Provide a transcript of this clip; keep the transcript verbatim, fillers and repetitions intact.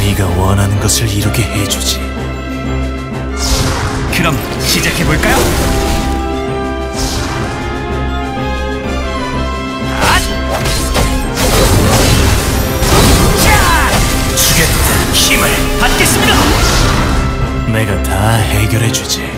네가 원하는 것을 이루게 해주지. 그럼 시작해볼까요? 주겠다. 힘을 받겠습니다! 내가 다 해결해주지.